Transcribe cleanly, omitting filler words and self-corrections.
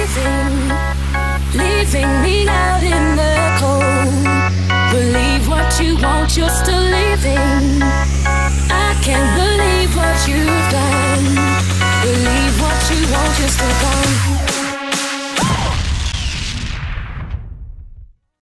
leaving me out in the cold. Believe what you want, you're still leaving. I can't believe what you've done. Believe what you want, you're still gone.